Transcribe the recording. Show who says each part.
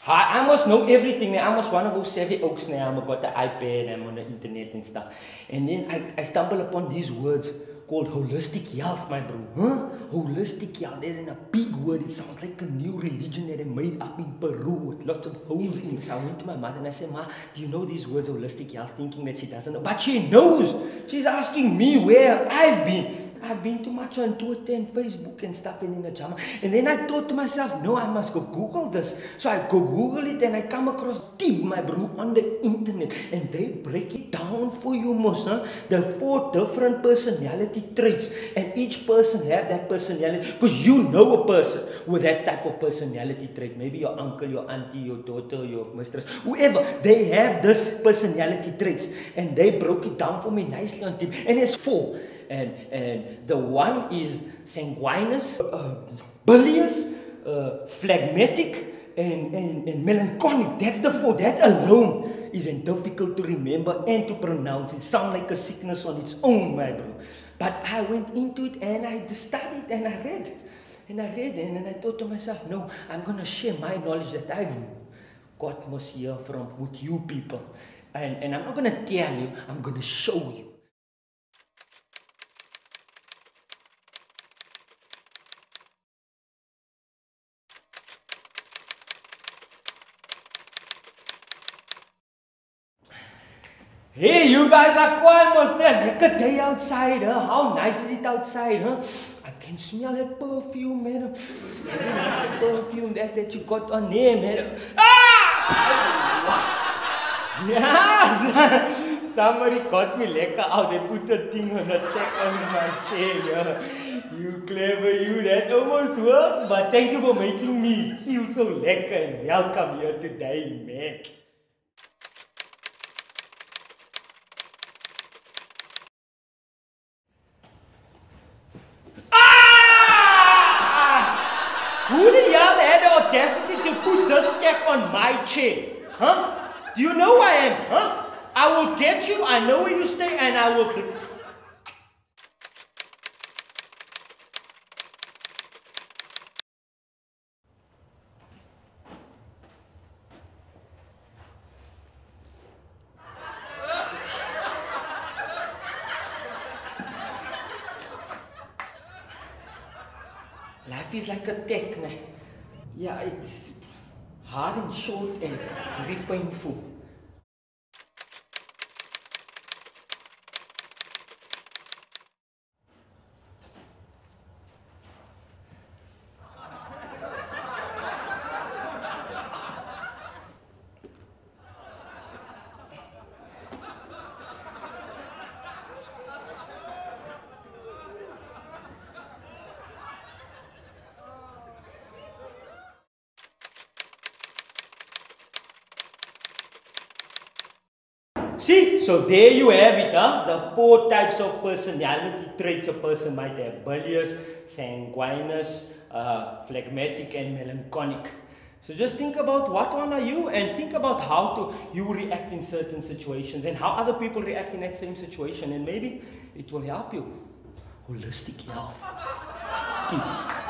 Speaker 1: I must know everything. I must one of those savvy oaks now. I got the iPad, I'm on the internet and stuff. And then I stumble upon these words called holistic health, my bro. Huh? Holistic health. There's a big word. It sounds like a new religion that they made up in Peru with lots of holes in it. So I went to my mother and I said, Ma, do you know these words, holistic health? Thinking that she doesn't know. But she knows. She's asking me where I've been. I've been too much on Twitter and Facebook and stuff and in the jama. And then I thought to myself, no, I must go Google this. So I go Google it and I come across deep, my bro, on the internet. And they break it down for you, most. Huh? There are 4 different personality traits. And each person have that personality. Because you know a person with that type of personality trait. Maybe your uncle, your auntie, your daughter, your mistress, whoever. They have this personality traits. And they broke it down for me nicely on deep. And it's 4. And the one is sanguinous, bilious, phlegmatic, and melancholic. That's the 4. That alone isn't difficult to remember and to pronounce. It sounds like a sickness on its own, my bro. But I went into it and I studied and I read. And then I thought to myself, no, I'm going to share my knowledge that I've got most here from with you people. And I'm not going to tell you, I'm going to show you. Hey, you guys are quiet, must there? Like a day outside, huh? How nice is it outside, huh? I can smell that perfume, man. It's very nice, perfume that you got on there, man. Ah! Yeah, somebody got me lekker out. They put the thing on the tech on my chair, yeah. You clever, you. That almost worked, but thank you for making me feel so lekker and welcome here today, man. Who the hell had the audacity to put this tech on my chair? Huh? Do you know who I am? Huh? I will get you, I know where you stay, and I will... Life is like a tech, nah? Yeah, it's hard and short and very painful. See, so there you have it, huh? The 4 types of personality traits a person might have. Bilious, sanguinous, phlegmatic, and melancholic. So just think about what one are you and think about how you react in certain situations and how other people react in that same situation, and maybe it will help you. Holistic health. Keep.